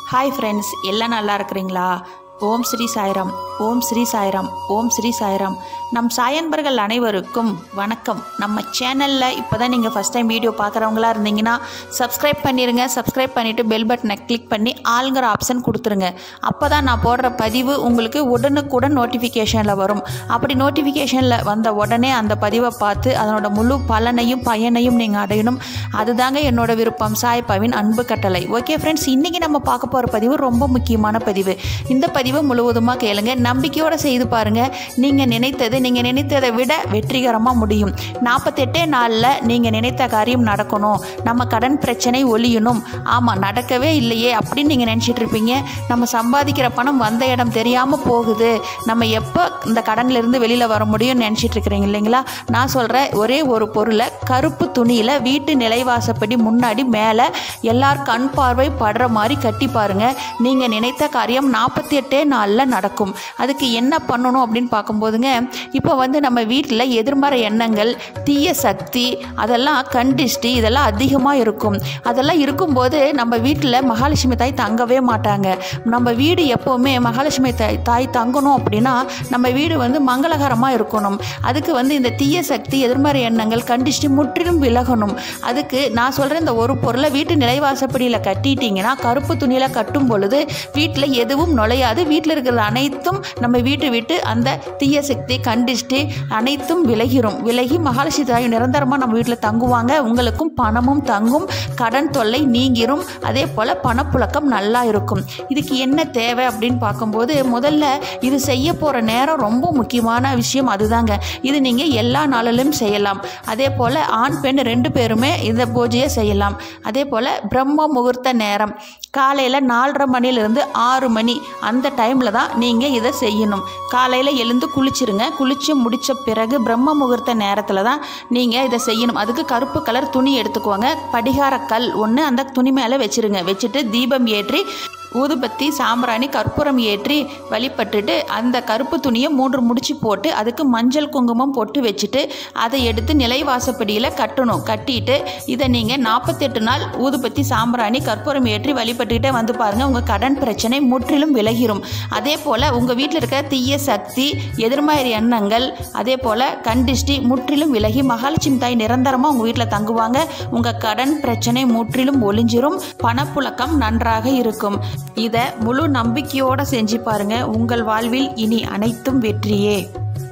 Hi friends, எல்லாம் நல்லா இருக்கிறீங்களா? ஓம் ஸ்ரீ சாய்ராம், ஓம் ஸ்ரீ சாய்ராம், ஓம் ஸ்ரீ சாய்ராம். நம் சாயன்பர்கள் அனைவருக்கும் வணக்கம். நம்ம சேனலில் இப்போ தான் நீங்கள் ஃபஸ்ட் டைம் வீடியோ பார்க்குறவங்களா இருந்தீங்கன்னா சப்ஸ்கிரைப் பண்ணிடுங்க. சப்ஸ்கிரைப் பண்ணிவிட்டு பெல் பட்டனை கிளிக் பண்ணி ஆளுங்கிற ஆப்ஷன் கொடுத்துருங்க. அப்போ தான் நான் போடுற பதிவு உங்களுக்கு உடனுக்குடன் நோட்டிஃபிகேஷனில் வரும். அப்படி நோட்டிஃபிகேஷனில் வந்த உடனே அந்த பதிவை பார்த்து அதனோட முழு பலனையும் பயனையும் நீங்கள் அடையணும். அதுதாங்க என்னோட விருப்பம், சாய்பாவின் அன்பு கட்டளை. ஓகே ஃப்ரெண்ட்ஸ், இன்றைக்கி நம்ம பார்க்க போகிற பதிவு ரொம்ப முக்கியமான பதிவு. இந்த பதிவை முழுவதுமாக கேளுங்க, நம்பிக்கையோடு செய்து பாருங்கள். நீங்கள் நினைத்ததை விட வெற்றிகரமாக முடியும். 48 நாளில் நீங்கள் நினைத்த காரியம் நடக்கணும். நம்ம கடன் பிரச்சனை ஒழியணும். ஆமாம், நடக்கவே இல்லையே அப்படின்னு நீங்கள் நினச்சிட்டு இருப்பீங்க. நம்ம சம்பாதிக்கிற பணம் வந்த இடம் தெரியாமல் போகுது. நம்ம எப்போ இந்த கடன்லேருந்து வெளியில் வர முடியும்னு நினச்சிட்டு இருக்கிறீங்க இல்லைங்களா? நான் சொல்கிற ஒரே ஒரு பொருளை கருப்பு துணியில் வீட்டு நிலைவாசப்படி முன்னாடி மேலே எல்லார் கண் பார்வை படுற மாதிரி கட்டி பாருங்கள். நீங்கள் நினைத்த காரியம் 48 நாளில் நடக்கும். அதுக்கு என்ன பண்ணணும் அப்படின்னு பார்க்கும்போதுங்க, இப்போ நம்ம வீட்டில் எதிர்மறை எண்ணங்கள், தீய சக்தி, அதெல்லாம் கண்டிஷ்டி, இதெல்லாம் அதிகமாக இருக்கும். அதெல்லாம் இருக்கும்போது நம்ம வீட்டில் மகாலட்சுமி தாய் தங்கவே மாட்டாங்க. நம்ம வீடு எப்போவுமே மகாலட்சுமி தாய் தங்கணும் அப்படின்னா நம்ம வீடு மங்களகரமாக இருக்கணும். அதுக்கு இந்த தீய சக்தி, எதிர்மறை எண்ணங்கள், கண்டிஷ்டி முற்றிலும் விலகணும். அதுக்கு நான் சொல்கிறேன், இந்த ஒரு பொருளை வீட்டு நிலைவாசப்படியில் கட்டிட்டீங்கன்னா, கருப்பு துணியில் கட்டும் பொழுது வீட்டில் எதுவும் நுழையாது. வீட்டில் இருக்கிறது அனைத்தும் நம்ம வீட்டு விட்டு அந்த தீய சக்தி, கண்டிஷ்டி அனைத்தும் விலகி மகாலட்சுமி தாய் நிரந்தரமாக நம்ம வீட்டில் தங்குவாங்க. உங்களுக்கும் பணமும் தங்கும், கடன் தொல்லை நீங்கிரும். அதே போல் பணப்புழக்கம் நல்லா இருக்கும். இதுக்கு என்ன தேவை அப்படின்னு பார்க்கும்போது, முதல்ல இது செய்ய போகிற நேரம் ரொம்ப முக்கியமான விஷயம். அதுதாங்க, இது நீங்கள் எல்லா நாளிலும் செய்யலாம். அதே போல் ஆண் பெண் 2 பேருமே இந்த பூஜையை செய்யலாம். அதே போல் பிரம்ம முகூர்த்த நேரம் காலையில் 4:30 மணிலிருந்து 6 மணி, அந்த டைமில் தான் நீங்கள் இதை செய்யணும். காலையில் எழுந்து குளிச்சிருங்க. குளித்து முடித்த பிறகு பிரம்ம முகூர்த்த நேரத்தில் தான் நீங்கள் இதை செய்யணும். அதுக்கு கருப்பு கலர் துணி எடுத்துக்குவாங்க. படிகாரக்கல் ஒன்று அந்த துணி மேலே வச்சுருங்க. வச்சுட்டு தீபம் ஏற்றி ஊதுபத்தி, சாம்பிராணி, கற்பூரம் ஏற்றி வழிபட்டுட்டு அந்த கருப்பு துணியை 3 முடிச்சு போட்டு அதுக்கு மஞ்சள் குங்குமம் போட்டு வச்சுட்டு அதை எடுத்து நிலைவாசப்படியில் கட்டணும். கட்டிட்டு இதை நீங்கள் 48 நாள் ஊதுபத்தி, சாம்பிராணி, கற்பூரம் ஏற்றி வழிபட்டுக்கிட்டே பாருங்கள். உங்கள் கடன் பிரச்சனை முற்றிலும் விலகிரும். அதே போல் உங்கள் வீட்டில் இருக்க தீய சக்தி, எதிர்மறை எண்ணங்கள், அதே போல் கண்டிஷ்டி முற்றிலும் விலகி மகாலட்சுமி தாய் நிரந்தரமாக உங்கள் வீட்டில் தங்குவாங்க. உங்கள் கடன் பிரச்சனை முற்றிலும் ஒளிஞ்சிரும். பணப்புழக்கம் நன்றாக இருக்கும். இதை முழு நம்பிக்கையோடு செஞ்சு பாருங்கள். உங்கள் வாழ்வில் இனி அனைத்தும் வெற்றியே.